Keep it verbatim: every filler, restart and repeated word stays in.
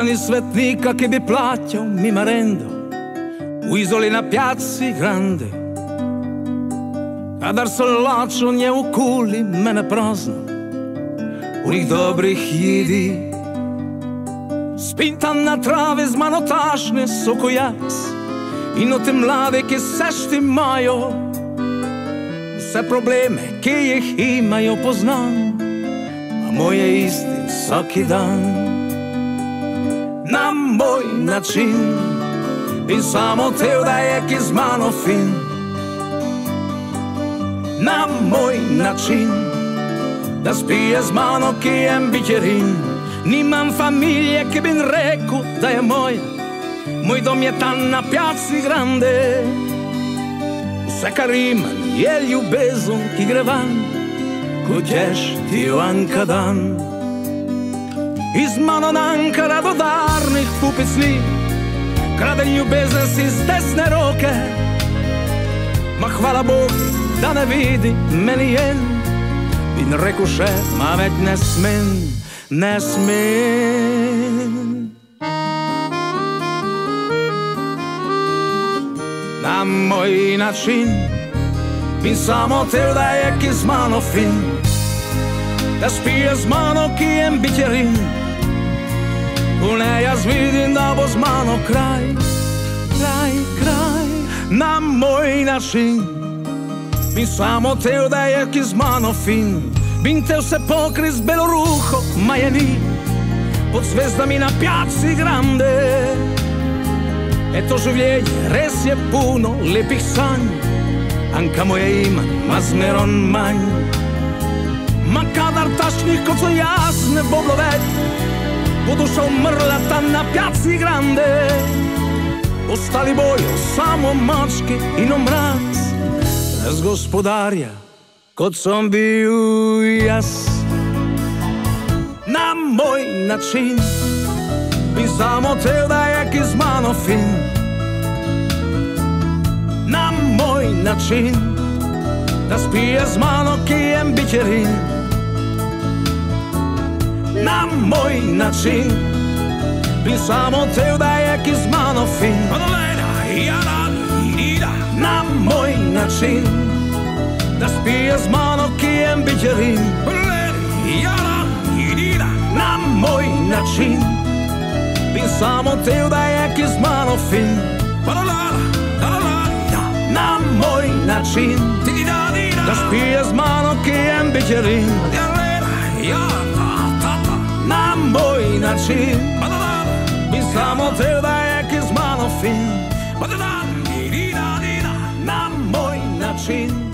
ni svetnika che bi plaćao mi marendo u izoli na piazzi grande. Kadar se lačo nje u kuli mene prazno unih dobrih jidi. Spintan na trave z mano tašne soko jas i note mlade che se štimajo. Vse probleme, ki jih imajo poznam, a moje isti vsaki dan. Na moj način bi samo tel da je ki z mano fin. Na moj način da spije z mano ki je bićerin. Nimam familije ki bin rekel da je moja, moj dom je tam na piazzi grande. Vse kar imam je ljubezen ki gre van, ko ćeš ti jo anka dan. Iz mano nanka radodarnih pupecli, krade ljubezen si z desne roke. Ma hvala Bogu da ne vidi meni jen, in reku še, ma več ne smem, ne smem. Na moj način bi samo tel da je ki z mano fin, da spije z mano ki je bićerin. U ne jaz vidim da bo z mano kraj, kraj, kraj. Na moj način bi samo tel da je ki z mano fin, bin tel se pokri z belo ruho, ma je ni, pod zvezdami na piazzi grande. Eto življenje res je puno lepih sanj, anka moje ima, ma zmeron manj. Ma kadar tašnih kot so jaz ne bo bilo več, bo duša umrla tam na piazzi grande. Ostali bojo samo mačke in omraz, brez gospodarja kot sem bil jaz. Na moj način bi samo tel da je ki z mano fin. Na moj način da spije z mano ki je bićerin. Na moj način bi samo tel da je ki z mano fin. Na moj način da spije z mano ki je bićerin. Na moj način bi samo tel da je ki z mano fin. Na moj način da spije z mano ki je bićerin. Na moj način bi samo tel da je ki z mano fin. Na moj način